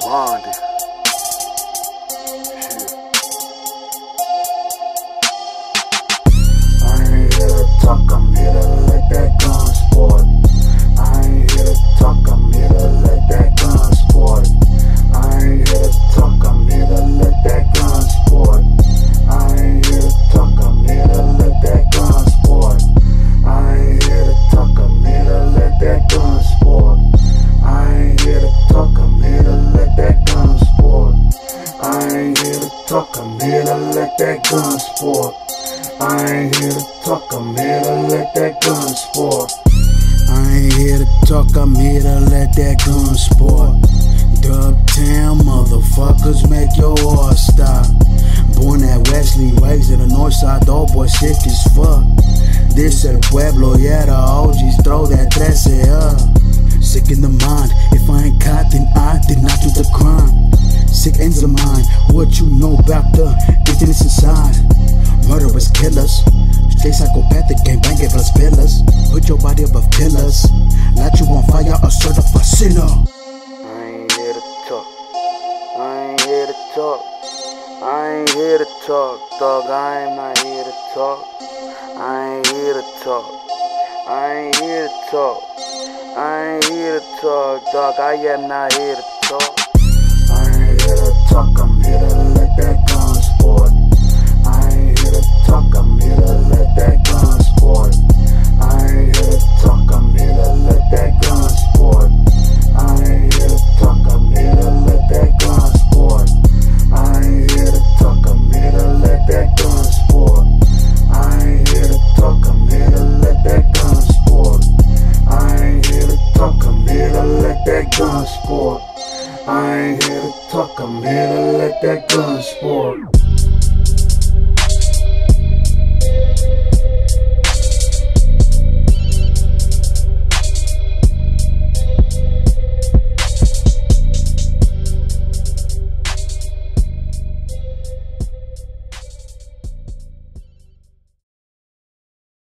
Blondie. I ain't here to talk, I'm here to let that gun sport. I ain't here to talk, I'm here to let that gun sport. I ain't here to talk, I'm here to let that gun sport. I ain't here to talk, I'm here to let that gun sport. I ain't here to talk, I'm here to let that gun sport. I ain't here to talk, I'm here to let that gun sport. I ain't here to talk, I'm here to let that gun sport. I ain't here to talk, I'm here to let that gun sport. I ain't here to talk, I'm here to let that gun sport. Dubtown motherfuckers make your heart stop. Born at Wesley, raised in the north side, dog boy sick as fuck. This el pueblo, yeah, the OGs throw that 13 up. Sick in the mind, if I ain't caught, then I did not do the crime. Sick ends of mine, what you know about the emptiness inside. Murderous killers, straight psychopathic, gang banging plus pillars. Put your body above killers, light you on fire, a certified sinner. I ain't here to talk. I ain't here to talk. I ain't here to talk, dog. I am not here to talk. I ain't here to talk. I ain't here to talk. I ain't here to talk, dog. I am not here to talk. I ain't here to talk, I'm here to let that gun sport. I ain't here to talk, I'm here to let that gun sport. I ain't here to talk, I'm here to let that gun sport. I ain't here to talk, I'm here to let that gun sport. I ain't here to talk, I'm here to let that gun sport. I ain't here to talk, I'm here to let that gun sport. I ain't here to talk, I'm here to let that gun sport. I ain't here to talk, I'm here